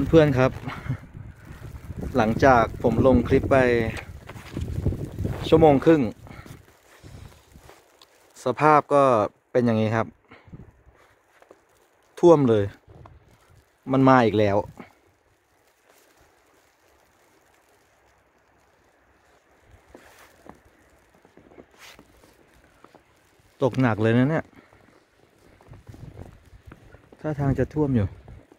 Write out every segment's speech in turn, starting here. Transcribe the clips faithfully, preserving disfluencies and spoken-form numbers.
เพื่อนๆครับหลังจากผมลงคลิปไปชั่วโมงครึ่งสภาพก็เป็นอย่างนี้ครับท่วมเลยมันมาอีกแล้วตกหนักเลยนะเนี่ยท่าทางจะท่วมอยู่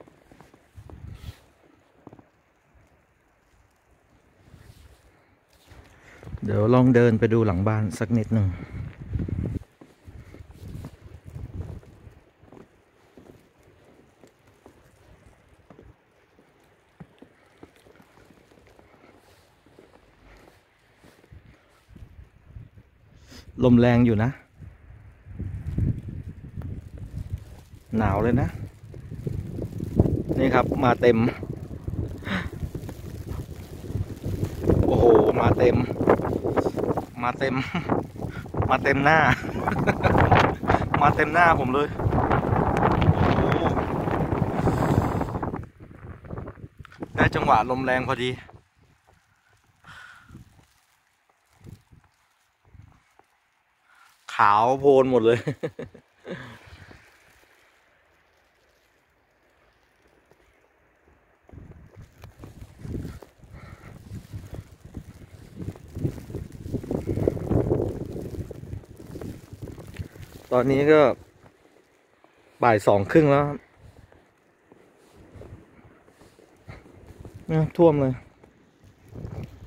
เดี๋ยวลองเดินไปดูหลังบ้านสักนิดหนึ่งลมแรงอยู่นะหนาวเลยนะนี่ครับมาเต็มโอ้โหมาเต็มมาเต็มมาเต็มหน้า มาเต็มหน้าผมเลยโอ้โหได้จังหวะลมแรงพอดีขาวโพลนหมดเลย ตอนนี้ก็บ่ายสองครึ่งแล้วเนี่ยท่วมเลย